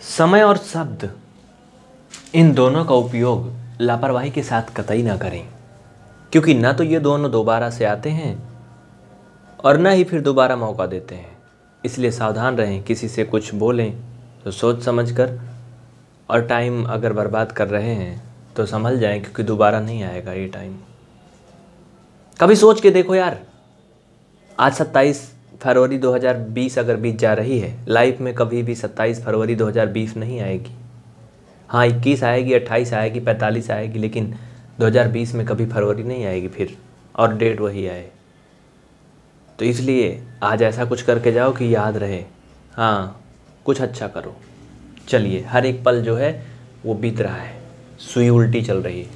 समय और शब्द, इन दोनों का उपयोग लापरवाही के साथ कतई ना करें, क्योंकि ना तो ये दोनों दोबारा से आते हैं और ना ही फिर दोबारा मौका देते हैं। इसलिए सावधान रहें, किसी से कुछ बोलें तो सोच समझ कर, और टाइम अगर बर्बाद कर रहे हैं तो संभल जाएं, क्योंकि दोबारा नहीं आएगा ये टाइम। कभी सोच के देखो यार, आज 27 फरवरी 2020 अगर बीत जा रही है, लाइफ में कभी भी 27 फरवरी 2020 नहीं आएगी। हाँ, 21 आएगी, 28 आएगी, 45 आएगी, लेकिन 2020 में कभी फरवरी नहीं आएगी फिर, और डेट वही आए। तो इसलिए आज ऐसा कुछ करके जाओ कि याद रहे। हाँ, कुछ अच्छा करो। चलिए, हर एक पल जो है वो बीत रहा है, सुई उल्टी चल रही है।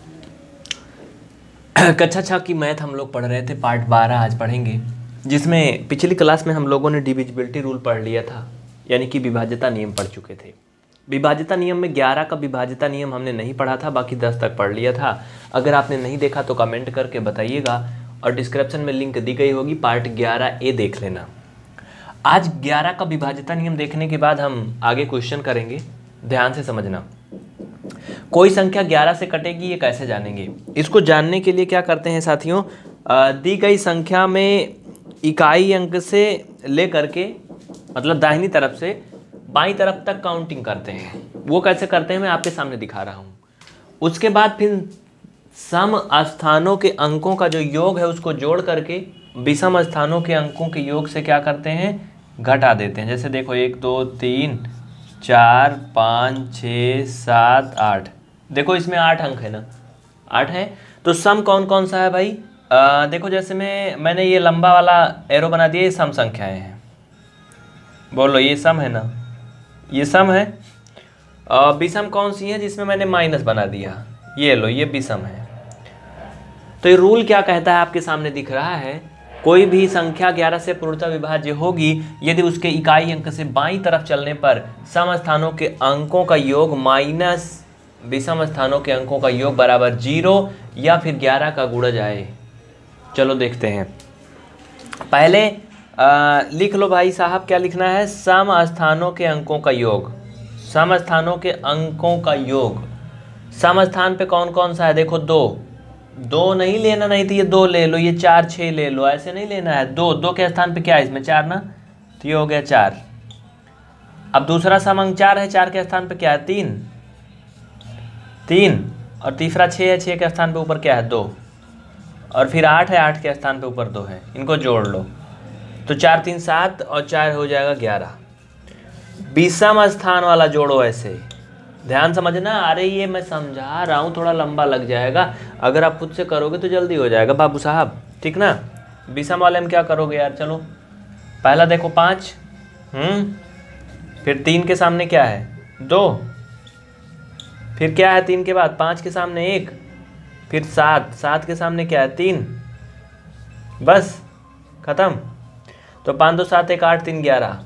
कक्षा 6 की मैथ हम लोग पढ़ रहे थे, पार्ट 12 आज पढ़ेंगे, जिसमें पिछली क्लास में हम लोगों ने डिविजिबिलिटी रूल पढ़ लिया था, यानी कि विभाज्यता नियम पढ़ चुके थे। विभाज्यता नियम में 11 का विभाज्यता नियम हमने नहीं पढ़ा था, बाकी 10 तक पढ़ लिया था। अगर आपने नहीं देखा तो कमेंट करके बताइएगा, और डिस्क्रिप्शन में लिंक दी गई होगी, पार्ट 11A देख लेना। आज 11 का विभाज्यता नियम देखने के बाद हम आगे क्वेश्चन करेंगे, ध्यान से समझना। कोई संख्या 11 से कटेगी, ये कैसे जानेंगे? इसको जानने के लिए क्या करते हैं साथियों, दी गई संख्या में इकाई अंक से लेकर के, मतलब दाहिनी तरफ से बाईं तरफ तक काउंटिंग करते हैं। वो कैसे करते हैं मैं आपके सामने दिखा रहा हूँ। उसके बाद फिर सम स्थानों के अंकों का जो योग है उसको जोड़ करके विषम स्थानों के अंकों के योग से क्या करते हैं, घटा देते हैं। जैसे देखो 1 2 3 4 5 6 7 8, देखो इसमें 8 अंक है ना, 8 है। तो सम कौन कौन सा है भाई? देखो जैसे मैंने ये लंबा वाला एरो बना दिया, ये सम संख्याएं हैं। बोलो, ये सम है ना, ये सम है। विषम कौन सी है? जिसमें मैंने माइनस बना दिया, ये लो, ये विषम है। तो ये रूल क्या कहता है आपके सामने दिख रहा है, कोई भी संख्या 11 से पूर्णतः विभाज्य होगी यदि उसके इकाई अंक से बाईं तरफ चलने पर सम स्थानों के अंकों का योग माइनस विषम स्थानों के अंकों का योग बराबर 0 या फिर 11 का गुणज आए। चलो देखते हैं। पहले लिख लो भाई साहब, क्या लिखना है? सम स्थानों के अंकों का योग। सम स्थानों के अंकों का योग। सम स्थान पे कौन कौन सा है? देखो 2 नहीं लेना, नहीं तो ये 2 ले लो, ये 4 6 ले लो, ऐसे नहीं लेना है। 2 के स्थान पे क्या है? इसमें 4 ना, तो ये हो गया 4। अब दूसरा सम अंक 4 है, 4 के स्थान पे क्या है? 3। और तीसरा 6 है, 6 के स्थान पे ऊपर क्या है? 2। और फिर 8 है, 8 के स्थान पे ऊपर 2 है। इनको जोड़ लो तो 4 3 7 और 4 हो जाएगा 11। विषम स्थान वाला जोड़ो ऐसे, ध्यान समझना। अरे ये मैं समझा रहा हूँ, थोड़ा लंबा लग जाएगा, अगर आप खुद से करोगे तो जल्दी हो जाएगा बाबू साहब, ठीक ना। विषम वाले में क्या करोगे यार? चलो पहला देखो 5, फिर 3 के सामने क्या है? 2, फिर क्या है 3 के बाद? 5 के सामने 1, फिर 7 के सामने क्या है? 3, बस खत्म। तो 5 2 7 1 8 3 11,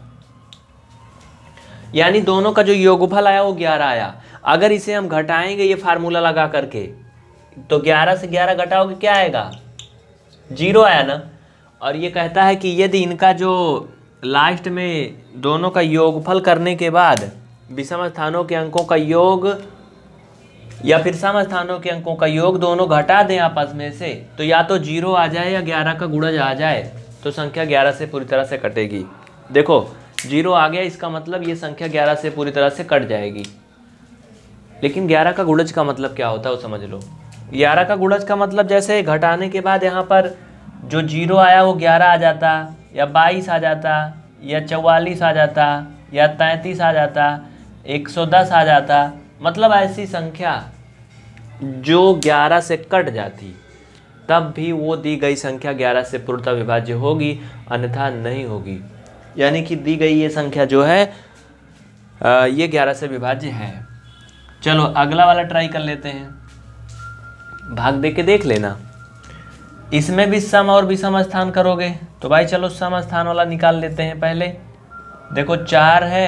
यानी दोनों का जो योगफल आया वो 11 आया। अगर इसे हम घटाएंगे ये फार्मूला लगा करके, तो 11 से 11 घटाओगे क्या आएगा? 0 आया ना। और ये कहता है कि यदि इनका जो लास्ट में दोनों का योगफल करने के बाद विषम स्थानों के अंकों का योग या फिर सम स्थानों के अंकों का योग दोनों घटा दें आपस में से, तो या तो 0 आ जाए या 11 का गुणज आ जाए, तो संख्या 11 से पूरी तरह से कटेगी। देखो 0 आ गया, इसका मतलब ये संख्या 11 से पूरी तरह से कट जाएगी। लेकिन 11 का गुणज का मतलब क्या होता है वो समझ लो। 11 का गुणज का मतलब जैसे घटाने के बाद यहाँ पर जो 0 आया वो 11 आ जाता, या 22 आ जाता, या 44 आ जाता, या 33 आ जाता, 110 आ जाता। मतलब ऐसी संख्या जो 11 से कट जाती, तब भी वो दी गई संख्या 11 से पूर्णतः विभाज्य होगी, अन्यथा नहीं होगी। यानी कि दी गई ये संख्या जो है ये 11 से विभाज्य है। चलो अगला वाला ट्राई कर लेते हैं, भाग दे के देख लेना। इसमें भी सम और विषम स्थान करोगे तो भाई चलो सम स्थान वाला निकाल लेते हैं पहले। देखो 4 है,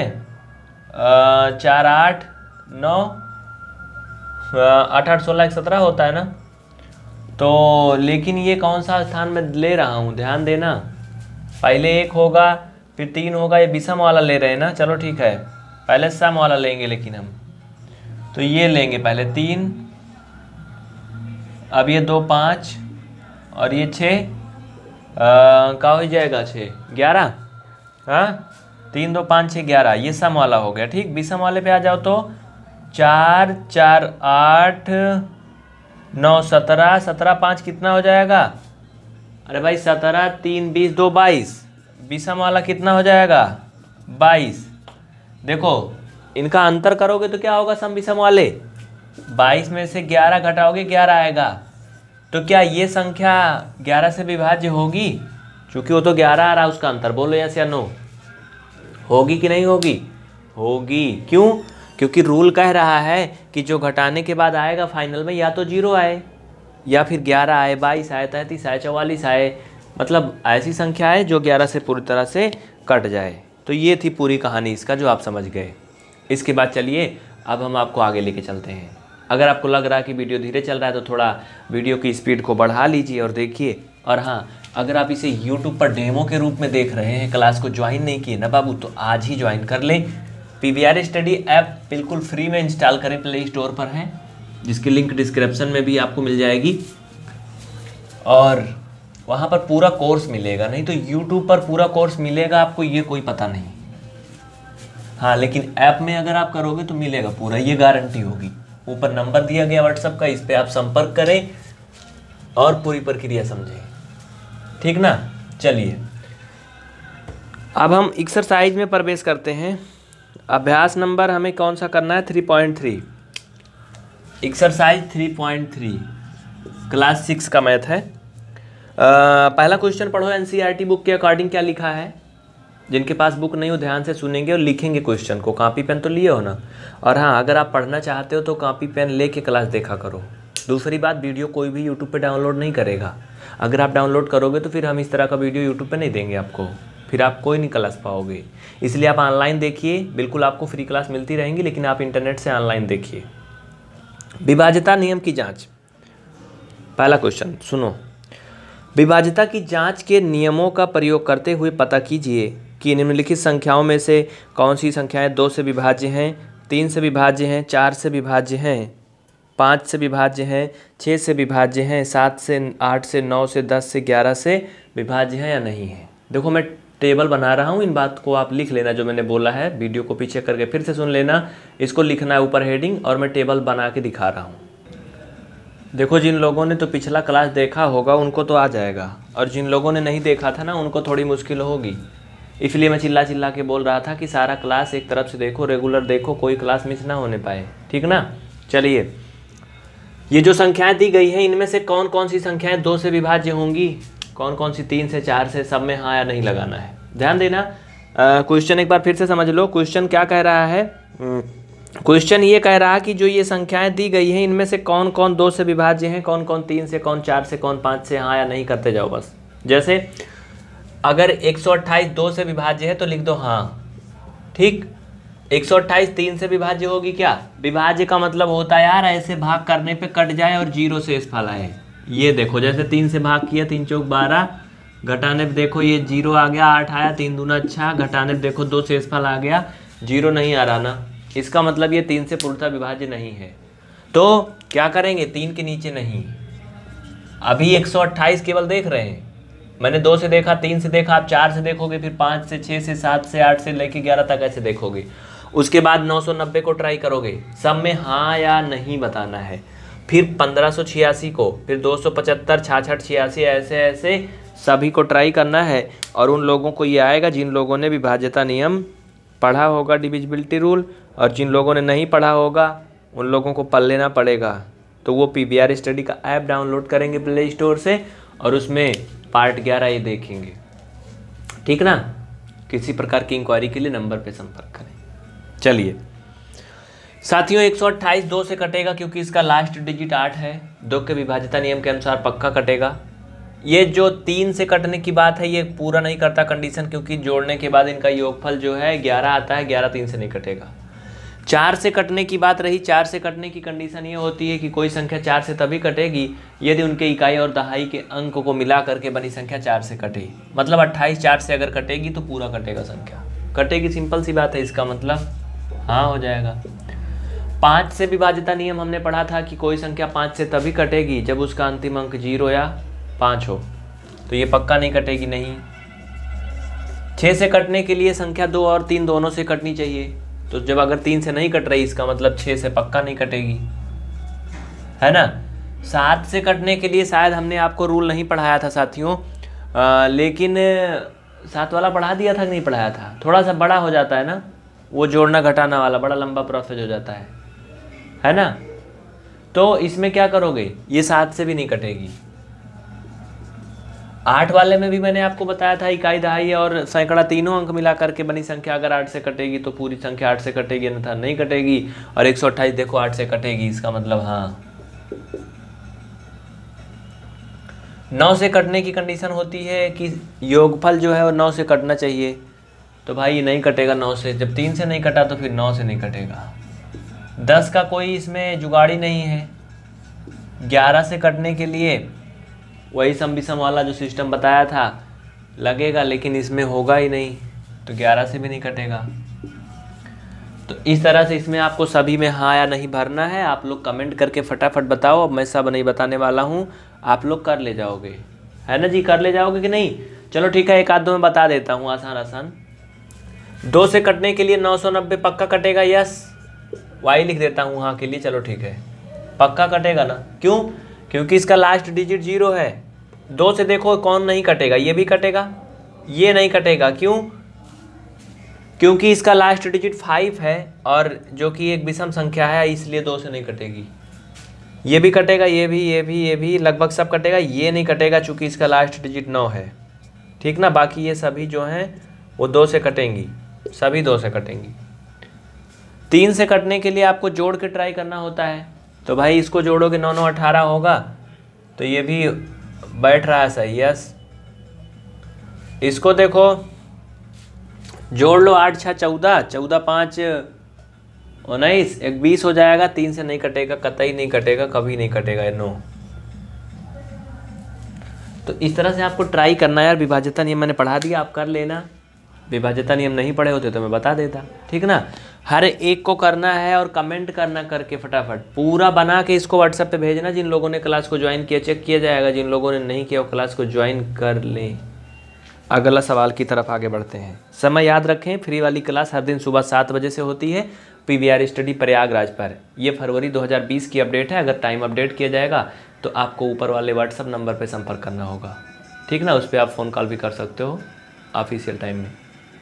4 8 9 8 8 16 17 होता है ना। तो लेकिन ये कौन सा स्थान में ले रहा हूँ, ध्यान देना। पहले 1 होगा, फिर 3 होगा, ये विषम वाला ले रहे हैं ना। चलो ठीक है, पहले सम वाला लेंगे, लेकिन हम तो ये लेंगे पहले 3, अब ये 2 5 और ये 6, क्या हो जाएगा 6 11, हाँ 3 2 5 6 11, ये सम वाला हो गया। ठीक, विषम वाले पे आ जाओ तो 4 4 8 9 17, 17 5 कितना हो जाएगा? अरे भाई 17 3 20 2 22, विषम वाला कितना हो जाएगा? 22। देखो इनका अंतर करोगे तो क्या होगा? सम विषम वाले 22 में से 11 घटाओगे 11 आएगा। तो क्या ये संख्या 11 से विभाज्य होगी? क्योंकि वो तो 11 आ रहा है, उसका अंतर बोलो यस या नो। होगी कि नहीं होगी? होगी। क्यों? क्योंकि रूल कह रहा है कि जो घटाने के बाद आएगा फाइनल में या तो 0 आए या फिर 11 आए, 22 आए, 33 आए, 44 आए, मतलब ऐसी संख्या है जो 11 से पूरी तरह से कट जाए। तो ये थी पूरी कहानी इसका, जो आप समझ गए। इसके बाद चलिए अब हम आपको आगे लेके चलते हैं। अगर आपको लग रहा है कि वीडियो धीरे चल रहा है तो थोड़ा वीडियो की स्पीड को बढ़ा लीजिए और देखिए। और हाँ, अगर आप इसे YouTube पर डेमो के रूप में देख रहे हैं, क्लास को ज्वाइन नहीं किए ना बाबू, तो आज ही ज्वाइन कर लें। PVR स्टडी ऐप बिल्कुल फ्री में इंस्टॉल करें, प्ले स्टोर पर है, जिसकी लिंक डिस्क्रिप्शन में भी आपको मिल जाएगी। और वहाँ पर पूरा कोर्स मिलेगा, नहीं तो YouTube पर पूरा कोर्स मिलेगा आपको ये कोई पता नहीं। हाँ, लेकिन ऐप में अगर आप करोगे तो मिलेगा पूरा, ये गारंटी होगी। ऊपर नंबर दिया गया व्हाट्सएप का, इस पर आप संपर्क करें और पूरी प्रक्रिया समझें। ठीक ना? चलिए अब हम एक्सरसाइज में प्रवेश करते हैं। अभ्यास नंबर हमें कौन सा करना है? 3.3, एक्सरसाइज 3.3, क्लास 6 का मैथ है। पहला क्वेश्चन पढ़ो, NCERT बुक के अकॉर्डिंग क्या लिखा है। जिनके पास बुक नहीं हो ध्यान से सुनेंगे और लिखेंगे क्वेश्चन को। कॉपी पेन तो लिए हो ना? और हाँ, अगर आप पढ़ना चाहते हो तो कॉपी पेन लेके क्लास देखा करो। दूसरी बात, वीडियो कोई भी यूट्यूब पे डाउनलोड नहीं करेगा। अगर आप डाउनलोड करोगे तो फिर हम इस तरह का वीडियो यूट्यूब पे नहीं देंगे आपको, फिर आप कोई नहीं क्लास पाओगे। इसलिए आप ऑनलाइन देखिए, बिल्कुल आपको फ्री क्लास मिलती रहेंगी, लेकिन आप इंटरनेट से ऑनलाइन देखिए। विभाज्यता नियम की जाँच, पहला क्वेश्चन सुनो। विभाज्यता की जाँच के नियमों का प्रयोग करते हुए पता कीजिए कि निम्नलिखित संख्याओं में से कौन सी संख्याएं 2 से विभाज्य हैं, 3 से विभाज्य हैं, 4 से विभाज्य हैं, 5 से विभाज्य हैं, 6 से विभाज्य हैं, 7 से 8 से 9 से 10 से 11 से विभाज्य हैं या नहीं है। देखो मैं टेबल बना रहा हूँ, इन बात को आप लिख लेना जो मैंने बोला है। वीडियो को पीछे करके फिर से सुन लेना, इसको लिखना है ऊपर हेडिंग, और मैं टेबल बना के दिखा रहा हूँ। देखो जिन लोगों ने तो पिछला क्लास देखा होगा उनको तो आ जाएगा, और जिन लोगों ने नहीं देखा था ना उनको थोड़ी मुश्किल होगी। इसलिए मैं चिल्ला चिल्ला के बोल रहा था कि सारा क्लास एक तरफ से देखो, रेगुलर देखो, कोई क्लास मिस ना होने पाए। ठीक ना? चलिए, ये जो संख्याएं दी गई हैं इनमें से कौन कौन सी संख्याएं 2 से विभाज्य होंगी, कौन कौन सी 3 से 4 से, सब में हाँ या नहीं लगाना है। ध्यान देना। क्वेश्चन एक बार फिर से समझ लो। क्वेश्चन क्या कह रहा है? क्वेश्चन ये कह रहा है कि जो ये संख्याएं दी गई हैं इनमें से कौन कौन 2 से विभाज्य हैं, कौन कौन 3 से, कौन 4 से, कौन 5 से, हाँ या नहीं करते जाओ बस। जैसे अगर 128 2 से विभाज्य है तो लिख दो हाँ। ठीक, 128 3 से विभाज्य होगी क्या? विभाज्य का मतलब होता है यार ऐसे भाग करने पे कट जाए और 0 से शेषफल आए। ये देखो जैसे 3 से भाग किया, 3 चौक 12, घटाने पे देखो ये 0 आ गया, 8 आया, 3 दूना अच्छा, घटाने पे देखो 2 शेषफल आ गया, 0 नहीं आ रहा ना, इसका मतलब ये 3 से पूर्णतः विभाज्य नहीं है। तो क्या करेंगे? 3 के नीचे नहीं। अभी 128 केवल देख रहे हैं, मैंने 2 से देखा, 3 से देखा, आप 4 से देखोगे, फिर 5 से, 6 से, 7 से, 8 से लेके 11 तक ऐसे देखोगे। उसके बाद 990 को ट्राई करोगे, सब में हाँ या नहीं बताना है। फिर 1586 को, फिर 275, 66, 86, ऐसे ऐसे सभी को ट्राई करना है। और उन लोगों को ये आएगा जिन लोगों ने विभाज्यता नियम पढ़ा होगा, डिविजिबिलिटी रूल, और जिन लोगों ने नहीं पढ़ा होगा उन लोगों को पढ़ लेना पड़ेगा। तो वो PVR स्टडी का ऐप डाउनलोड करेंगे प्ले स्टोर से और उसमें पार्ट 11 ये देखेंगे। ठीक ना? किसी प्रकार की इंक्वायरी के लिए नंबर पे संपर्क करें। चलिए साथियों, 128 2 से कटेगा क्योंकि इसका लास्ट डिजिट 8 है। 2 के विभाज्यता नियम के अनुसार पक्का कटेगा। ये जो 3 से कटने की बात है ये पूरा नहीं करता कंडीशन, क्योंकि जोड़ने के बाद इनका योगफल जो है 11 आता है, 11 3 से नहीं कटेगा। 4 से कटने की बात रही, 4 से कटने की कंडीशन ये होती है कि कोई संख्या 4 से तभी कटेगी यदि उनके इकाई और दहाई के अंक को मिला करके बनी संख्या 4 से कटे। मतलब 28 4 से अगर कटेगी तो पूरा कटेगा, संख्या कटेगी, सिंपल सी बात है इसका मतलब। हाँ हो जाएगा। 5 से विभाज्यता नियम हमने पढ़ा था कि कोई संख्या 5 से तभी कटेगी जब उसका अंतिम अंक 0 या 5 हो, तो ये पक्का नहीं कटेगी, नहीं। 6 से कटने के लिए संख्या 2 और 3 दोनों से कटनी चाहिए, तो जब अगर 3 से नहीं कट रही इसका मतलब 6 से पक्का नहीं कटेगी, है ना। 7 से कटने के लिए शायद हमने आपको रूल नहीं पढ़ाया था साथियों, लेकिन 7 वाला पढ़ा दिया था कि नहीं पढ़ाया था, थोड़ा सा बड़ा हो जाता है ना, वो जोड़ना घटाना वाला बड़ा लंबा प्रोसेस हो जाता है ना। तो इसमें क्या करोगे, ये 7 से भी नहीं कटेगी। 8 वाले में भी मैंने आपको बताया था इकाई, दहाई और सैकड़ा तीनों अंक मिला करके बनी संख्या अगर 8 से कटेगी तो पूरी संख्या 8 से कटेगी, अन्यथा नहीं कटेगी। और 128 देखो 8 से कटेगी, इसका मतलब हाँ। 9 से कटने की कंडीशन होती है कि योगफल जो है वो 9 से कटना चाहिए, तो भाई ये नहीं कटेगा 9 से, जब 3 से नहीं कटा तो फिर 9 से नहीं कटेगा। 10 का कोई इसमें जुगाड़ी नहीं है। 11 से कटने के लिए वही सम विषम वाला जो सिस्टम बताया था लगेगा, लेकिन इसमें होगा ही नहीं, तो 11 से भी नहीं कटेगा। तो इस तरह से इसमें आपको सभी में हाँ या नहीं भरना है। आप लोग कमेंट करके फटाफट बताओ, अब मैं सब नहीं बताने वाला हूँ, आप लोग कर ले जाओगे, है ना जी, कर ले जाओगे कि नहीं। चलो ठीक है, एक आध दो में बता देता हूँ आसान आसान। 2 से कटने के लिए 990 पक्का कटेगा, यस। वाई लिख देता हूँ हाँ के लिए, चलो ठीक है, पक्का कटेगा ना। क्यों? क्योंकि इसका लास्ट डिजिट 0 है। 2 से देखो कौन नहीं कटेगा, ये भी कटेगा, ये नहीं कटेगा। क्यों? क्योंकि इसका लास्ट डिजिट 5 है और जो कि एक विषम संख्या है, इसलिए 2 से नहीं कटेगी। ये भी कटेगा, ये भी लगभग सब कटेगा, ये नहीं कटेगा चूँकि इसका लास्ट डिजिट 9 है, ठीक ना। बाकी ये सभी जो हैं वो 2 से कटेंगी, सभी 2 से कटेंगी। 3 से कटने के लिए आपको जोड़ के ट्राई करना होता है, तो भाई इसको जोड़ोगे 9 9 18 होगा, तो ये भी बैठ रहा है सही, यस। इसको देखो जोड़ लो, 8 6 14, 14 5 19, 20 हो जाएगा। 3 से नहीं कटेगा, कतई नहीं कटेगा, कभी नहीं कटेगा, नो। तो इस तरह से आपको ट्राई करना है यार। विभाज्यता नियम मैंने पढ़ा दिया, आप कर लेना। विभाज्यता नियम नहीं पढ़े होते तो मैं बता देता, ठीक ना। हर एक को करना है और कमेंट करना करके फटाफट पूरा बना के इसको व्हाट्सएप पे भेजना। जिन लोगों ने क्लास को ज्वाइन किया चेक किया जाएगा, जिन लोगों ने नहीं किया वो क्लास को ज्वाइन कर लें। अगला सवाल की तरफ आगे बढ़ते हैं। समय याद रखें, फ्री वाली क्लास हर दिन सुबह 7 बजे से होती है PVR स्टडी प्रयागराज पर। ये फरवरी 2020 की अपडेट है। अगर टाइम अपडेट किया जाएगा तो आपको ऊपर वाले व्हाट्सएप नंबर पर संपर्क करना होगा, ठीक ना। उस पर आप फ़ोन कॉल भी कर सकते हो ऑफिशियल टाइम में।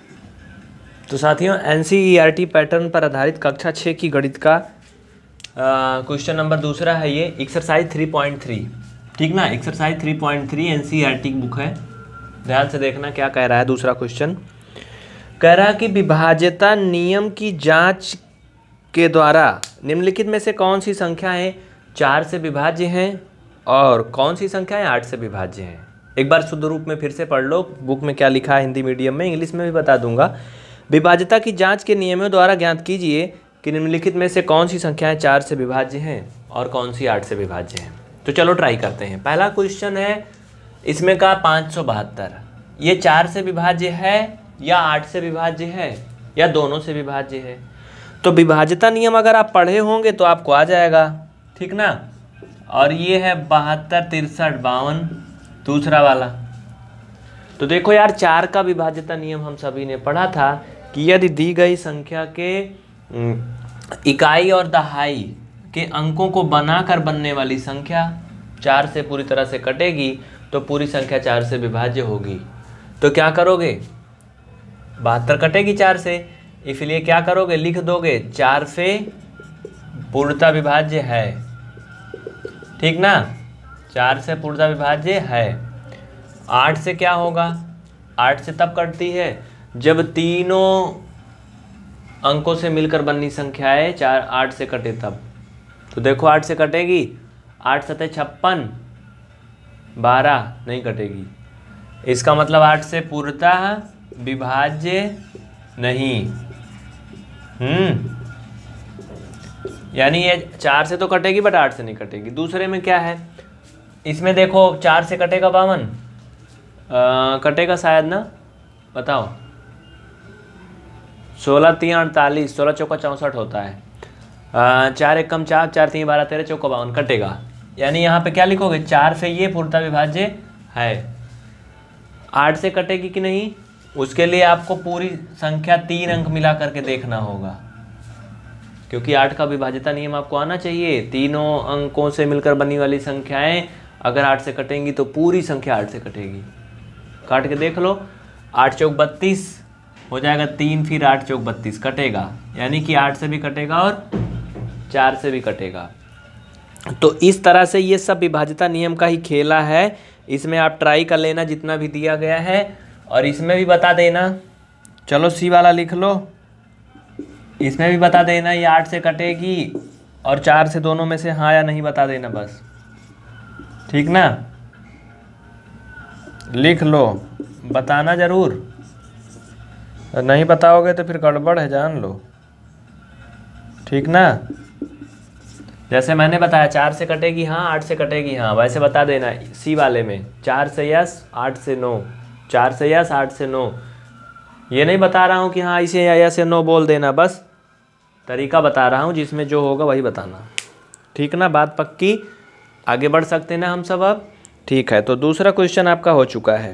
तो साथियों NCERT पैटर्न पर आधारित कक्षा 6 की गणित का क्वेश्चन नंबर दूसरा है ये, एक्सरसाइज 3.3, ठीक ना। एक्सरसाइज 3.3 NCERT की बुक है, ध्यान से देखना क्या कह रहा है। दूसरा क्वेश्चन कह रहा है कि विभाज्यता नियम की जांच के द्वारा निम्नलिखित में से कौन सी संख्याएं 4 से विभाज्य हैं और कौन सी संख्याएं 8 से विभाज्य हैं। एक बार शुद्ध रूप में फिर से पढ़ लो, बुक में क्या लिखा है हिंदी मीडियम में, इंग्लिश में भी बता दूंगा। विभाज्यता की जांच के नियमों द्वारा ज्ञात कीजिए कि निम्नलिखित में से कौन सी संख्याएं 4 से विभाज्य हैं और कौन सी 8 से विभाज्य हैं। तो चलो ट्राई करते हैं। पहला क्वेश्चन है इसमें का 572, ये 4 से विभाज्य है या 8 से विभाज्य है या दोनों से विभाज्य है। तो विभाज्यता नियम अगर आप पढ़े होंगे तो आपको आ जाएगा, ठीक ना। और ये है 72 63 52 दूसरा वाला। तो देखो यार 4 का विभाज्यता नियम हम सभी ने पढ़ा था कि यदि दी गई संख्या के इकाई और दहाई के अंकों को बनाकर बनने वाली संख्या 4 से पूरी तरह से कटेगी तो पूरी संख्या 4 से विभाज्य होगी। तो क्या करोगे, 72 कटेगी 4 से, इसलिए क्या करोगे, लिख दोगे 4 से पूर्णतः विभाज्य है, ठीक ना। 4 से पूर्णतः विभाज्य है। 8 से क्या होगा, 8 से तब कटती है जब तीनों अंकों से मिलकर बननी संख्याएं 4 8 से कटे तब। तो देखो 8 से कटेगी, 8 सतह 56, 12 नहीं कटेगी। इसका मतलब 8 से पूर्णतः विभाज्य नहीं। यानी ये 4 से तो कटेगी बट 8 से नहीं कटेगी। दूसरे में क्या है, इसमें देखो 4 से कटेगा 52, कटेगा शायद ना, बताओ 16 3 48, 16 चौका 64 होता है। 4 1 कम 4, 4 3 12 13 चौका 52 कटेगा। यानी यहाँ पे क्या लिखोगे, 4 से ये पूर्णतः विभाज्य है। 8 से कटेगी कि नहीं, उसके लिए आपको पूरी संख्या 3 अंक मिला करके देखना होगा, क्योंकि 8 का विभाज्यता नियम आपको आना चाहिए। तीनों अंकों से मिलकर बनी वाली संख्याएं अगर 8 से कटेंगी तो पूरी संख्या 8 से कटेगी। काट के देख लो, 8 चौक 32 हो जाएगा 3, फिर 8 चौक 32 कटेगा, यानी कि 8 से भी कटेगा और 4 से भी कटेगा। तो इस तरह से ये सब विभाज्यता नियम का ही खेला है। इसमें आप ट्राई कर लेना जितना भी दिया गया है, और इसमें भी बता देना। चलो सी वाला लिख लो, इसमें भी बता देना ये 8 से कटेगी और 4 से, दोनों में से हाँ या नहीं बता देना बस, ठीक ना। लिख लो, बताना ज़रूर, नहीं बताओगे तो फिर गड़बड़ है, जान लो, ठीक ना। जैसे मैंने बताया 4 से कटेगी हाँ, 8 से कटेगी हाँ, वैसे बता देना। सी वाले में 4 से यस, 8 से नो, 4 से यस, 8 से नो। ये नहीं बता रहा हूँ कि हाँ इसे यस या नो बोल देना, बस तरीका बता रहा हूँ, जिसमें जो होगा वही बताना, ठीक ना। बात पक्की, आगे बढ़ सकते ना हम सब अब, ठीक है। तो दूसरा क्वेश्चन आपका हो चुका है।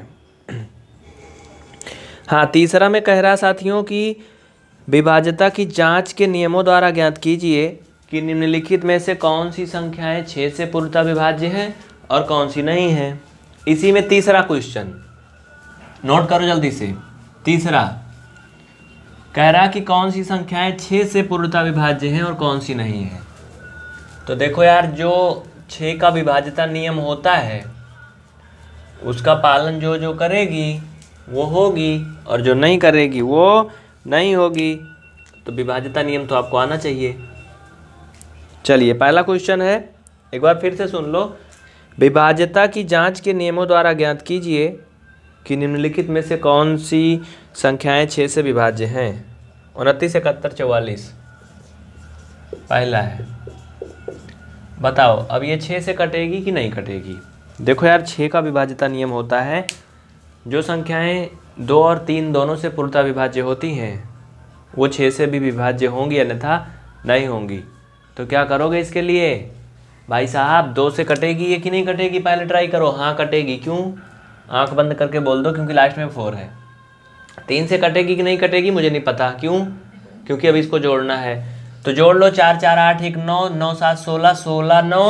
हाँ, तीसरा में कह रहा साथियों कि विभाज्यता की जांच के नियमों द्वारा ज्ञात कीजिए कि निम्नलिखित में से कौन सी संख्याएं 6 से पूर्णतः विभाज्य हैं और कौन सी नहीं हैं। इसी में तीसरा क्वेश्चन नोट करो जल्दी से। तीसरा कह रहा कि कौन सी संख्याएं 6 से पूर्णतः विभाज्य हैं और कौन सी नहीं है। तो देखो यार, जो 6 का विभाज्यता नियम होता है उसका पालन जो जो करेगी वो होगी, और जो नहीं करेगी वो नहीं होगी। तो विभाज्यता नियम तो आपको आना चाहिए। चलिए, पहला क्वेश्चन है, एक बार फिर से सुन लो। विभाज्यता की जांच के नियमों द्वारा ज्ञात कीजिए कि निम्नलिखित में से कौन सी संख्याएं 6 से विभाज्य हैं। 29 71 44 पहला है, बताओ अब ये 6 से कटेगी कि नहीं कटेगी। देखो यार, 6 का विभाज्यता नियम होता है जो संख्याएं 2 और 3 दोनों से पूर्णतः विभाज्य होती हैं वो 6 से भी विभाज्य होंगी, अन्यथा नहीं होंगी। तो क्या करोगे इसके लिए भाई साहब, 2 से कटेगी ये कि नहीं कटेगी, पहले ट्राई करो। हाँ कटेगी, क्यों, आंख बंद करके बोल दो, क्योंकि लास्ट में 4 है। 3 से कटेगी कि नहीं कटेगी मुझे नहीं पता, क्यों, क्योंकि अभी इसको जोड़ना है। तो जोड़ लो, 4 4 8 1 9 9 7 16 16 9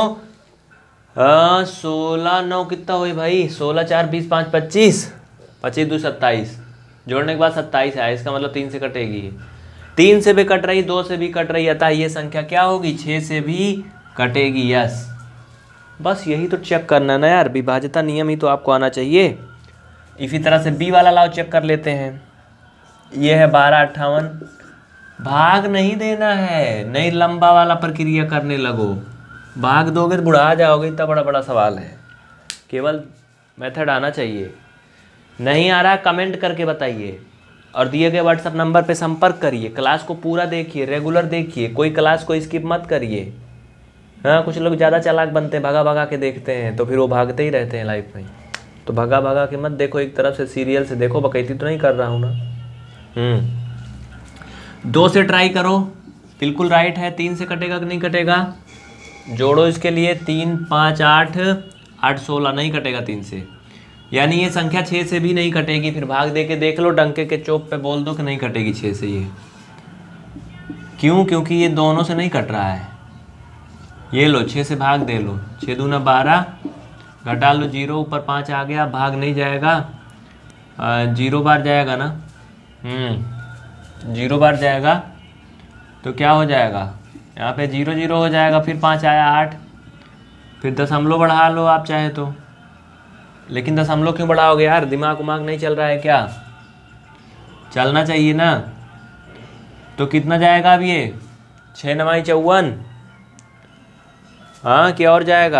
16 9 कितना हुई भाई, 16 4 20 5 25 25 2 27, जोड़ने के बाद 27 आया, इसका मतलब 3 से कटेगी। 3 से भी कट रही, 2 से भी कट रही, अतः ये संख्या क्या होगी, 6 से भी कटेगी। यस, बस यही तो चेक करना ना यार, विभाज्यता नियम ही तो आपको आना चाहिए। इसी तरह से बी वाला लाओ, चेक कर लेते हैं। ये है 12 58, भाग नहीं देना है, नहीं लंबा वाला प्रक्रिया करने लगो, भाग दोगे तो बुढ़ा जाओगे, इतना बड़ा बड़ा सवाल है। केवल मेथड आना चाहिए। नहीं आ रहा कमेंट करके बताइए, और दिए गए व्हाट्सएप नंबर पे संपर्क करिए। क्लास को पूरा देखिए, रेगुलर देखिए, कोई क्लास को स्किप मत करिए। हाँ, कुछ लोग ज़्यादा चालाक बनते हैं, भगा भगा के देखते हैं, तो फिर वो भागते ही रहते हैं लाइफ में। तो भगा भगा के मत देखो, एक तरफ से सीरियल से देखो, बकैती तो नहीं कर रहा हूँ ना। 2 से ट्राई करो, बिल्कुल राइट है। 3 से कटेगा कि नहीं कटेगा, जोड़ो इसके लिए, 3 5 8 8 16 नहीं कटेगा 3 से, यानी ये संख्या 6 से भी नहीं कटेगी। फिर भाग दे के देख लो, डंके के चोप पे बोल दो कि नहीं कटेगी 6 से ये। क्यों, क्योंकि ये दोनों से नहीं कट रहा है। ये लो, 6 से भाग दे लो, 6 दूना 12, घटा लो 0, ऊपर 5 आ गया, भाग नहीं जाएगा, 0 बार जाएगा ना, 0 बार जाएगा, तो क्या हो जाएगा, यहाँ पे 0 0 हो जाएगा, फिर 5 आया 8, फिर दशमलव बढ़ा लो आप चाहे तो। लेकिन दशमलव क्यों बढ़ाओगे यार, दिमाग उमाग नहीं चल रहा है क्या, चलना चाहिए ना। तो कितना जाएगा अब ये, 6 9 54, हाँ क्या और जाएगा,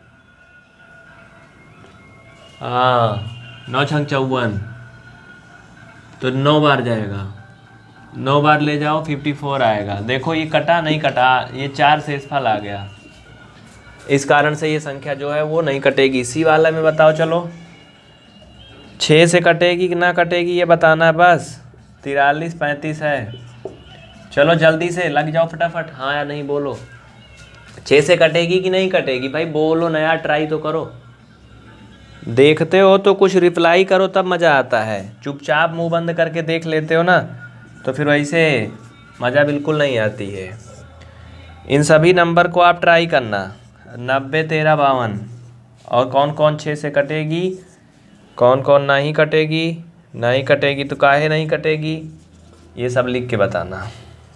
हाँ 9 6 54, तो 9 बार जाएगा, 9 बार ले जाओ 54 आएगा। देखो ये कटा नहीं कटा, ये 4 शेषफल आ गया, इस कारण से ये संख्या जो है वो नहीं कटेगी। इसी वाला में बताओ, चलो 6 से कटेगी कि ना कटेगी ये बताना है बस। 43 35 है। चलो जल्दी से लग जाओ फटाफट, हाँ या नहीं बोलो। 6 से कटेगी कि नहीं कटेगी भाई, बोलो नया, ट्राई तो करो। देखते हो तो कुछ रिप्लाई करो, तब मज़ा आता है। चुपचाप मुंह बंद करके देख लेते हो ना, तो फिर वैसे मज़ा बिल्कुल नहीं आती है। इन सभी नंबर को आप ट्राई करना, 90 13 52। और कौन कौन 6 से कटेगी, कौन कौन नहीं कटेगी, नहीं कटेगी तो काहे नहीं कटेगी, ये सब लिख के बताना।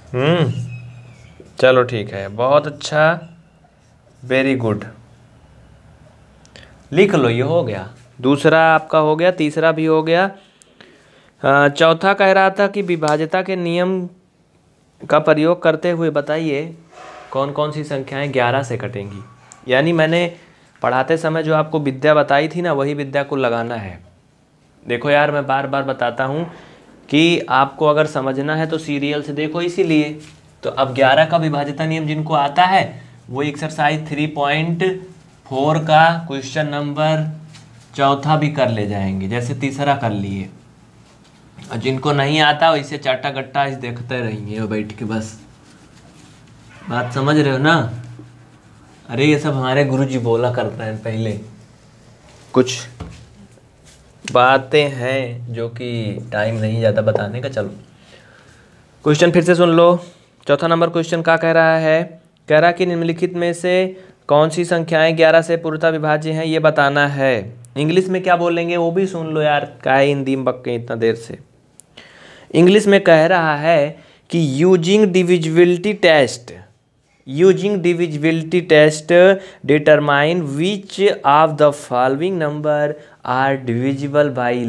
चलो ठीक है, बहुत अच्छा, वेरी गुड। लिख लो, ये हो गया, दूसरा आपका हो गया, तीसरा भी हो गया। चौथा कह रहा था कि विभाज्यता के नियम का प्रयोग करते हुए बताइए कौन कौन सी संख्याएं 11 से कटेंगी। यानी मैंने पढ़ाते समय जो आपको विद्या बताई थी ना, वही विद्या को लगाना है। देखो यार, मैं बार बार बताता हूँ कि आपको अगर समझना है तो सीरियल से देखो, इसीलिए। तो अब 11 का विभाज्यता नियम जिनको आता है वो एक्सरसाइज 3.4 का क्वेश्चन नंबर चौथा भी कर ले जाएंगे, जैसे तीसरा कर लिए। और जिनको नहीं आता वैसे चाटा गट्टा इस देखते रहेंगे बैठ के, बस। बात समझ रहे हो ना? अरे ये सब हमारे गुरुजी बोला करते हैं पहले, कुछ बातें हैं जो कि टाइम नहीं ज़्यादा बताने का। चलो क्वेश्चन फिर से सुन लो। चौथा नंबर क्वेश्चन क्या कह रहा है, कह रहा कि निम्नलिखित में से कौन सी संख्याएं 11 से पूर्णतः विभाज्य हैं, ये बताना है। इंग्लिश में क्या बोलेंगे वो भी सुन लो यार, काहे हिंदी में बक्के इतना देर से। इंग्लिश में कह रहा है कि using divisibility test determine which of the following number are divisible by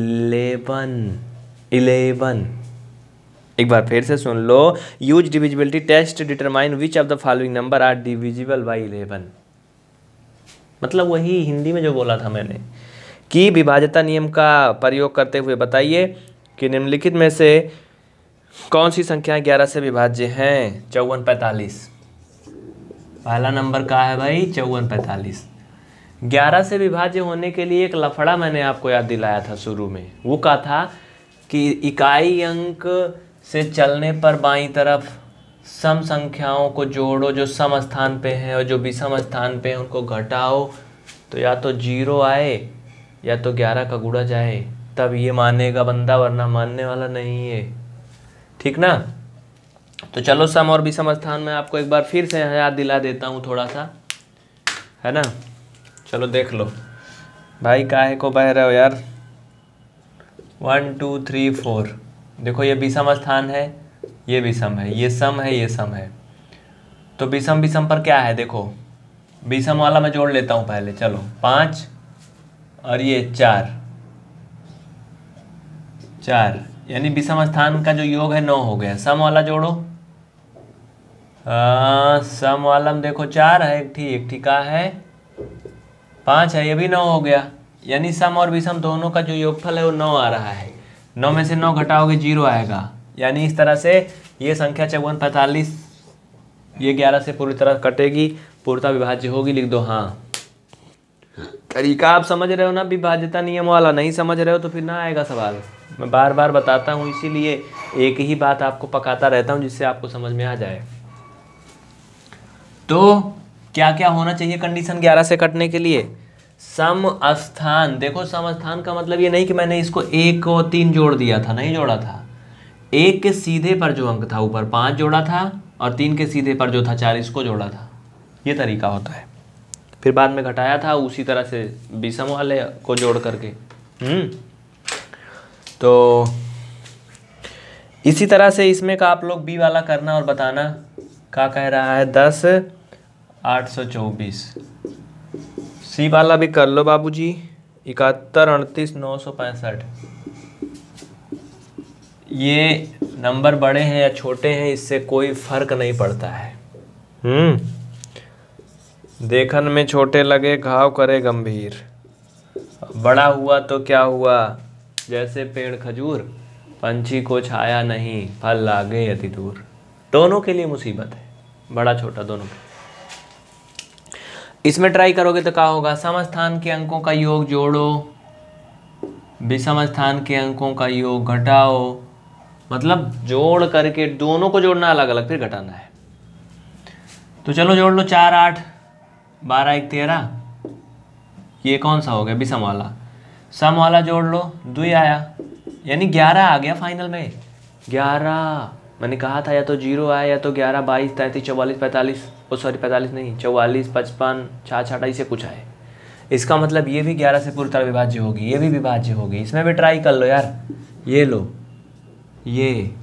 11। एक बार फिर से सुन लो। Use divisibility test determine which of the following number are divisible by 11। मतलब वही हिंदी में जो बोला था मैंने कि विभाज्यता नियम का प्रयोग करते हुए बताइए कि निम्नलिखित में से कौन सी संख्याएं 11 से विभाज्य हैं। 54 45 पहला नंबर का है भाई, 54 45। 11 से विभाज्य होने के लिए एक लफड़ा मैंने आपको याद दिलाया था शुरू में। वो क्या था कि इकाई अंक से चलने पर बाईं तरफ सम संख्याओं को जोड़ो जो सम स्थान पे हैं, और जो विषम स्थान पे हैं उनको घटाओ, तो या तो 0 आए या तो 11 का गुणा जाए, तब ये मानेगा बंदा, वरना मानने वाला नहीं है। ठीक ना? तो चलो सम और विषम स्थान में आपको एक बार फिर से याद दिला देता हूँ थोड़ा सा, है ना? चलो देख लो भाई, काहे को बह रहे हो यार। 1 2 3 4 देखो, ये विषम स्थान है, ये विषम है, ये सम है, ये सम है। तो विषम विषम पर क्या है, देखो विषम वाला मैं जोड़ लेता हूँ पहले। चलो 5 और ये 4, यानी विषम स्थान का जो योग है 9 हो गया। सम वाला जोड़ो, सम वाला में देखो 4 है, एक ठीक है 5 है, ये भी 9 हो गया। यानी सम और विषम दोनों का जो योगफल है वो 9 आ रहा है। 9 में से 9 घटाओगे 0 आएगा। यानी इस तरह से ये संख्या 54 45 ये 11 से पूरी तरह कटेगी, पूर्णतः विभाज्य होगी। लिख दो हाँ। तरीका आप समझ रहे हो ना विभाज्यता नियम वाला? नहीं समझ रहे हो तो फिर ना आएगा सवाल। मैं बार बार बताता हूँ, इसीलिए एक ही बात आपको पकाता रहता हूँ जिससे आपको समझ में आ जाए। तो क्या क्या होना चाहिए कंडीशन 11 से कटने के लिए? सम स्थान। देखो सम स्थान का मतलब ये नहीं कि मैंने इसको 1 और 3 जोड़ दिया था, नहीं जोड़ा था। 1 के सीधे पर जो अंक था ऊपर 5 जोड़ा था, और 3 के सीधे पर जो था 4 इसको जोड़ा था। ये तरीका होता है। फिर बाद में घटाया था उसी तरह से विषम वाले को जोड़ करके। तो इसी तरह से इसमें का आप लोग बी वाला करना और बताना क्या कह रहा है। 10 824। सी वाला भी कर लो बाबूजी। 71 38 965। ये नंबर बड़े हैं या छोटे हैं इससे कोई फर्क नहीं पड़ता है। देखन में छोटे लगे घाव करे गंभीर। बड़ा हुआ तो क्या हुआ, जैसे पेड़ खजूर, पंछी को छाया नहीं, फल लागे अति दूर। दोनों के लिए मुसीबत है, बड़ा छोटा दोनों के। इसमें ट्राई करोगे तो क्या होगा, सम स्थान के अंकों का योग जोड़ो, विषम स्थान के अंकों का योग घटाओ, मतलब जोड़ करके दोनों को जोड़ना अलग अलग, फिर घटाना है। तो चलो जोड़ लो, 4 8 12 1 13। ये कौन सा हो गया, विषम वाला। सम वाला जोड़ लो, 2 आया, यानी 11 आ गया फाइनल में। 11 मैंने कहा था या तो 0 आया या तो 11 22 33 44 45, ओ सॉरी 45 नहीं, 44 55 66 ऐसे कुछ आए। इसका मतलब ये भी 11 से पूरी तरह विभाज्य होगी, ये भी विभाज्य होगी। इसमें भी ट्राई कर लो यार। ये लो, ये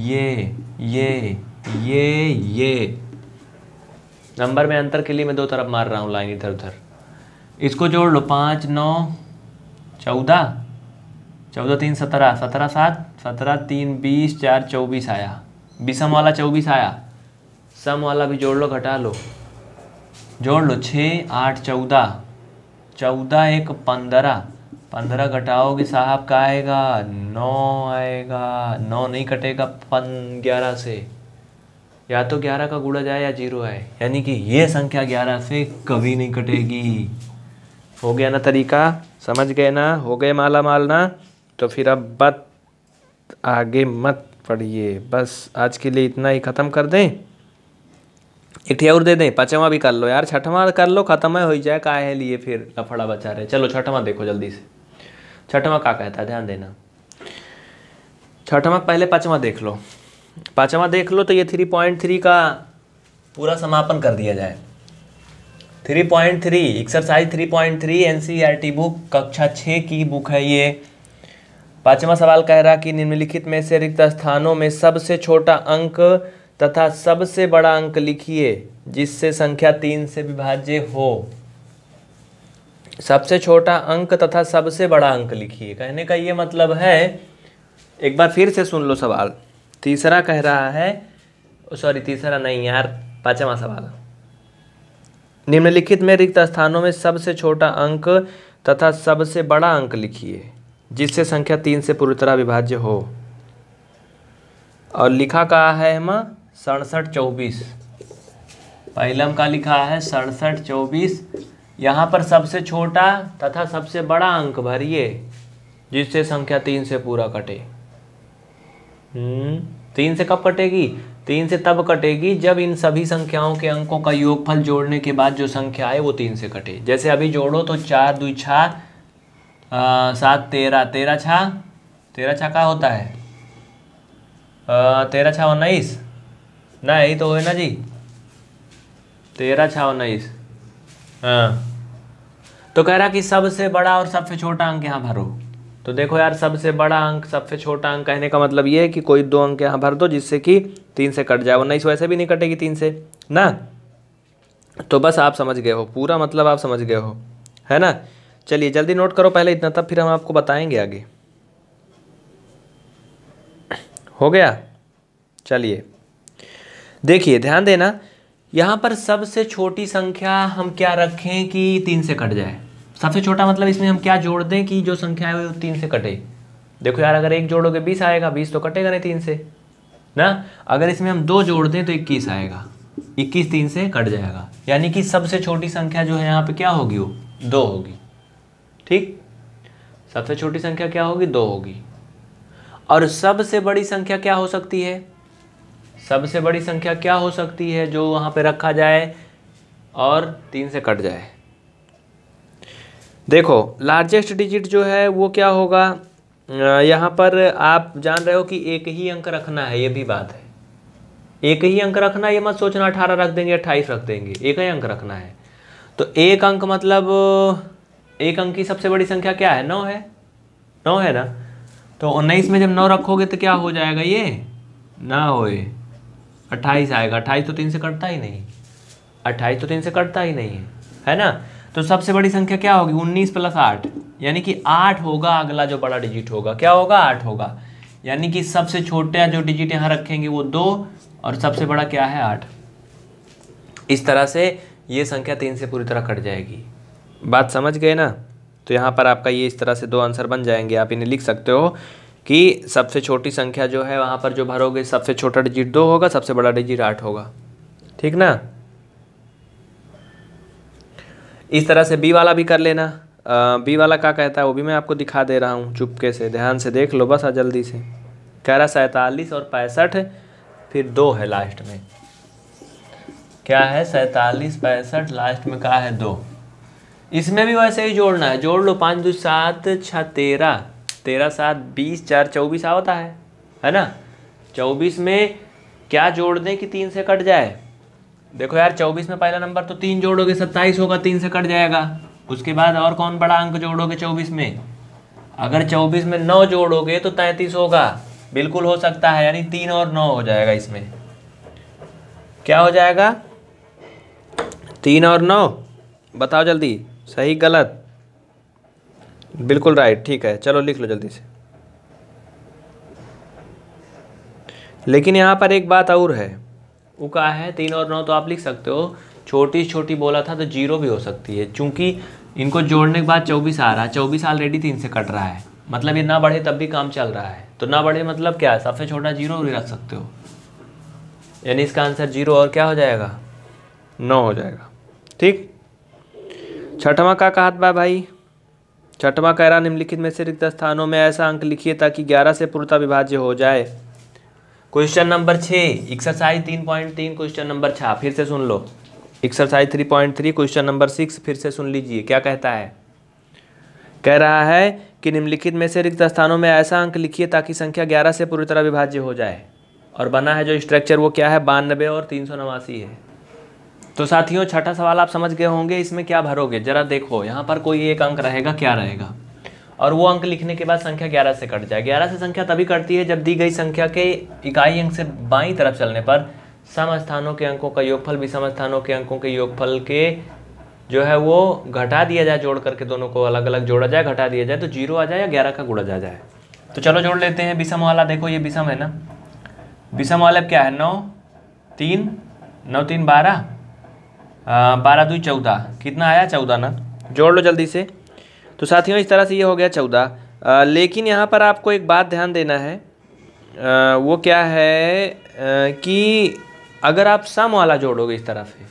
नंबर में अंतर के लिए मैं 2 तरफ मार रहा हूँ लाइन इधर उधर। इसको जोड़ लो, 5 9 14 14 3 17 17 7 17 3 20 4 24 आया। विषम वाला 24 आया। सम वाला भी जोड़ लो, घटा लो, जोड़ लो, 6 8 14 14 1 15 15 घटाओगे साहब का आएगा 9 आएगा। 9 नहीं कटेगा 11 से, या तो 11 का गुणा जाए या 0 आए, यानी कि ये संख्या 11 से कभी नहीं कटेगी। हो गया ना तरीका, समझ गए ना, हो गए माला माल ना। तो फिर अब बात आगे मत पढ़िए, बस आज के लिए इतना ही ख़त्म कर दें। एक और दे दें, 5वां भी कर लो यार, 6वां कर लो, खत्म हो जाए, काहे लिए फिर लफड़ा बचा रहे। चलो 6वां देखो जल्दी से, 6वां क्या कहता है, ध्यान देना। 6वां पहले 5वां देख लो, 5वां देख लो तो ये 3.3 का पूरा समापन कर दिया जाए। 3.3 एक्सरसाइज 3.3 एनसीईआरटी बुक कक्षा 6 की बुक है ये। 5वां सवाल कह रहा कि निम्नलिखित में से रिक्त स्थानों में सबसे छोटा अंक तथा सबसे बड़ा अंक लिखिए जिससे संख्या 3 से विभाज्य हो। सबसे छोटा अंक तथा सबसे बड़ा अंक लिखिए, कहने का ये मतलब है, एक बार फिर से सुन लो सवाल। तीसरा कह रहा है, सॉरी तीसरा नहीं यार, 5वां सवाल। निम्नलिखित में रिक्त स्थानों में सबसे छोटा अंक तथा सबसे बड़ा अंक लिखिए जिससे संख्या 3 से पूरी तरह विभाज्य हो। और लिखा कहा है हम 67 24, पहलम का लिखा है 67 24। यहाँ पर सबसे छोटा तथा सबसे बड़ा अंक भरिए जिससे संख्या 3 से पूरा कटे। 3 से कब कटेगी? 3 से तब कटेगी जब इन सभी संख्याओं के अंकों का योगफल जोड़ने के बाद जो संख्या आए वो 3 से कटे। जैसे अभी जोड़ो तो 4 2 6 7 13 13 छा का होता है 13 6 19 नहीं तो है ना जी, 13 6 19। हाँ, तो कह रहा कि सबसे बड़ा और सबसे छोटा अंक यहाँ भरो। तो देखो यार, सबसे बड़ा अंक सबसे छोटा अंक कहने का मतलब ये है कि कोई 2 अंक यहाँ भर दो जिससे कि 3 से कट जाए, 19 वैसे भी नहीं कटेगी 3 से ना। तो बस आप समझ गए हो, पूरा मतलब आप समझ गए हो, है ना। चलिए जल्दी नोट करो पहले इतना, तब फिर हम आपको बताएंगे आगे। हो गया? चलिए देखिए, ध्यान देना, यहाँ पर सबसे छोटी संख्या हम क्या रखें कि 3 से कट जाए। सबसे छोटा मतलब इसमें हम क्या जोड़ दें कि जो संख्या है वो 3 से कटे। देखो यार, अगर 1 जोड़ोगे 20 आएगा, 20 तो कटेगा नहीं 3 से ना। अगर इसमें हम 2 जोड़ दें तो 21 आएगा, 21 3 से कट जाएगा, यानी कि सबसे छोटी संख्या जो है यहाँ पे क्या होगी, वो 2 होगी। ठीक, सबसे छोटी संख्या क्या होगी, 2 होगी। और सबसे बड़ी संख्या क्या हो सकती है, सबसे बड़ी संख्या क्या हो सकती है जो वहाँ पे रखा जाए और 3 से कट जाए। देखो लार्जेस्ट डिजिट जो है वो क्या होगा, यहाँ पर आप जान रहे हो कि एक ही अंक रखना है, ये भी बात है, एक ही अंक रखना, ये मत सोचना 18 रख देंगे 28 रख देंगे, एक ही अंक रखना है। तो एक अंक मतलब एक अंक की सबसे बड़ी संख्या क्या है, 9 है, 9 है ना। तो 19 में जब 9 रखोगे तो क्या हो जाएगा, ये ना होए 28 आएगा। 28 तो 3 से कटता ही नहीं, 28 तो 3 से कटता ही नहीं है ना। तो सबसे बड़ी संख्या क्या होगी, 19 + 8, यानी कि 8 होगा। अगला जो बड़ा डिजिट होगा क्या होगा, 8 होगा। यानी कि सबसे छोटा जो डिजिट यहाँ रखेंगे वो 2 और सबसे बड़ा क्या है, 8। इस तरह से ये संख्या 3 से पूरी तरह कट जाएगी। बात समझ गए ना। तो यहाँ पर आपका ये इस तरह से 2 आंसर बन जाएंगे। आप इन्हें लिख सकते हो कि सबसे छोटी संख्या जो है वहाँ पर जो भरोगे, सबसे छोटा डिजिट 2 होगा, सबसे बड़ा डिजिट 8 होगा। ठीक ना। इस तरह से बी वाला भी कर लेना। बी वाला क्या कहता है वो भी मैं आपको दिखा दे रहा हूँ, चुपके से ध्यान से देख लो बस, जल्दी से कह रहा 47 और 65, फिर 2 है लास्ट में। क्या है? 47 65, लास्ट में कहा है 2। इसमें भी वैसे ही जोड़ना है, जोड़ लो। 5 2 7 6 13, 13 7 20, 4 24 आवता है ना। 24 में क्या जोड़ दें कि 3 से कट जाए? देखो यार 24 में पहला नंबर तो 3 जोड़ोगे 27 होगा, 3 से कट जाएगा। उसके बाद और कौन बड़ा अंक जोड़ोगे 24 में? अगर 24 में 9 जोड़ोगे तो 33 होगा, बिल्कुल हो सकता है, यानी 3 और 9 हो जाएगा। इसमें क्या हो जाएगा? 3 और 9, बताओ जल्दी, सही गलत? बिल्कुल राइट, ठीक है, चलो लिख लो जल्दी से। लेकिन यहाँ पर एक बात और है, वो कहा है 3 और 9 तो आप लिख सकते हो, छोटी छोटी बोला था तो 0 भी हो सकती है, चूंकि इनको जोड़ने के बाद 24 आ रहा है, 24 ऑलरेडी 3 से कट रहा है, मतलब ये ना बढ़े तब भी काम चल रहा है। तो ना बढ़े मतलब क्या है? सबसे छोटा 0 भी रख सकते हो, यानी इसका आंसर 0 और क्या हो जाएगा? 9 हो जाएगा। ठीक। छठवां का कहा था भाई? छठवां कह रहा निम्नलिखित में से रिक्त स्थानों में ऐसा अंक लिखिए ताकि 11 से पूर्णतः विभाज्य हो जाए। Question number 6, exercise 3.3 question number 6, फिर से सुन लो। एक्सरसाइज 3.3 क्वेश्चन नंबर 6 फिर से सुन लीजिए, क्या कहता है? कह रहा है कि निम्नलिखित में से रिक्त स्थानों में ऐसा अंक लिखिए ताकि संख्या 11 से पूरी तरह विभाज्य हो जाए। और बना है जो स्ट्रक्चर वो क्या है? 92 और 389 है। तो साथियों छठा सवाल आप समझ गए होंगे, इसमें क्या भरोगे? जरा देखो, यहाँ पर कोई एक अंक रहेगा, क्या रहेगा? और वो अंक लिखने के बाद संख्या 11 से कट जाए। 11 से संख्या तभी कटती है जब दी गई संख्या के इकाई अंक से बाईं तरफ चलने पर सम स्थानों के अंकों का योगफल विषम स्थानों के अंकों के योगफल के जो है वो घटा दिया जाए, जोड़ करके दोनों को अलग अलग जोड़ा जाए, घटा दिया जाए तो 0 आ जाए या 11 का गुणा जा जाए। तो चलो जोड़ लेते हैं विषम वाला। देखो ये विषम है ना, विषम वाला क्या है? 9 3 9 3 12, 12 2 14, कितना आया? 14 ना। जोड़ लो जल्दी से। तो साथियों इस तरह से ये हो गया 14। लेकिन यहाँ पर आपको एक बात ध्यान देना है, वो क्या है कि अगर आप सम वाला जोड़ोगे इस तरह से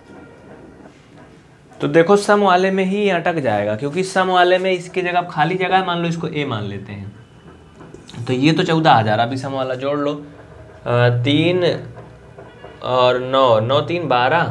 तो देखो सम वाले में ही अटक जाएगा, क्योंकि सम वाले में इसकी जगह खाली जगह है, मान लो इसको a मान लेते हैं, तो ये तो 14 आ जा रहा। अभी सम वाला जोड़ लो। 3 और 9, 9 3 12,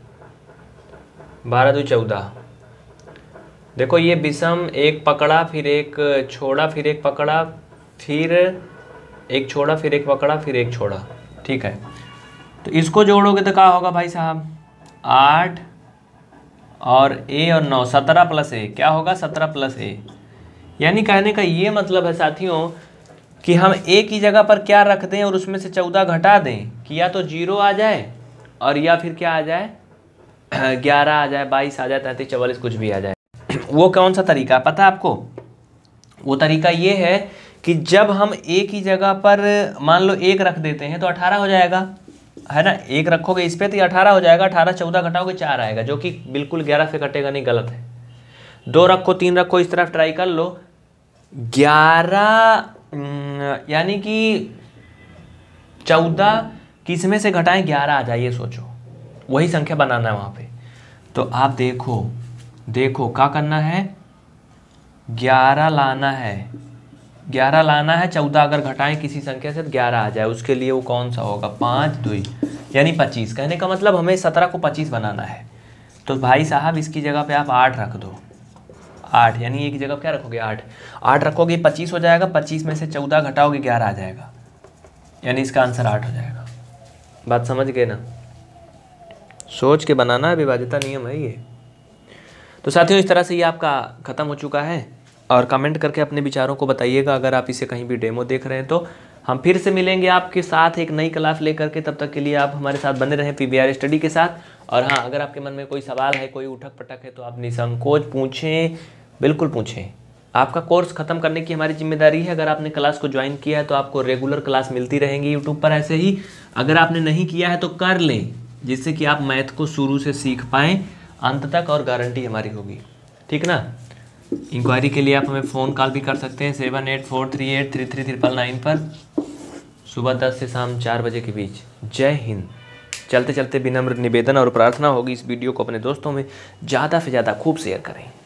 12 2 14। देखो ये विषम, एक पकड़ा फिर एक छोड़ा फिर एक पकड़ा फिर एक छोड़ा फिर एक पकड़ा फिर एक छोड़ा, ठीक है। तो इसको जोड़ोगे तो क्या होगा भाई साहब? 8 और a और 9, 17 प्लस a, क्या होगा? 17 प्लस a। यानी कहने का ये मतलब है साथियों कि हम a की जगह पर क्या रख दें और उसमें से 14 घटा दें कि या तो 0 आ जाए और या फिर क्या आ जाए? 11 आ जाए, 22 आ जाए, 33 44 कुछ भी आ जाए। वो कौन सा तरीका पता है आपको? वो तरीका ये है कि जब हम a की जगह पर मान लो 1 रख देते हैं तो 18 हो जाएगा, है ना। 1 रखोगे इस पे तो 18 हो जाएगा, 18 14 घटाओगे 4 आएगा, जो कि बिल्कुल 11 से कटेगा नहीं, गलत है। 2 रखो 3 रखो, इस तरफ ट्राई कर लो। 11 यानी कि 14 किस में से घटाएं 11 आ जाए, ये सोचो, वही संख्या बनाना है वहाँ पे। तो आप देखो देखो क्या करना है? 11 लाना है, 11 लाना है। 14 अगर घटाएं किसी संख्या से तो 11 आ जाए, उसके लिए वो कौन सा होगा? 5 2 यानी 25। कहने का मतलब हमें 17 को 25 बनाना है। तो भाई साहब इसकी जगह पे आप 8 रख दो। 8 यानी एक जगह क्या रखोगे? 8 रखोगे 25 हो जाएगा, 25 में से 14 घटाओगे 11 आ जाएगा, यानी इसका आंसर 8 हो जाएगा। बात समझ गए ना? सोच के बनाना है, विभाज्यता नियम है ये। तो साथियों इस तरह से ये आपका ख़त्म हो चुका है, और कमेंट करके अपने विचारों को बताइएगा। अगर आप इसे कहीं भी डेमो देख रहे हैं तो हम फिर से मिलेंगे आपके साथ एक नई क्लास लेकर के। तब तक के लिए आप हमारे साथ बने रहें PBR स्टडी के साथ। और हाँ, अगर आपके मन में कोई सवाल है, कोई उठक पटक है तो आप निसंकोच पूछें, बिल्कुल पूछें। आपका कोर्स ख़त्म करने की हमारी जिम्मेदारी है। अगर आपने क्लास को ज्वाइन किया है तो आपको रेगुलर क्लास मिलती रहेंगी यूट्यूब पर ऐसे ही। अगर आपने नहीं किया है तो कर लें, जिससे कि आप मैथ को शुरू से सीख पाएँ अंत तक, और गारंटी हमारी होगी, ठीक ना। इंक्वायरी के लिए आप हमें फ़ोन कॉल भी कर सकते हैं 7843833999 पर, सुबह 10 से शाम 4 बजे के बीच। जय हिंद। चलते चलते विनम्र निवेदन और प्रार्थना होगी, इस वीडियो को अपने दोस्तों में ज़्यादा से ज़्यादा खूब शेयर करें।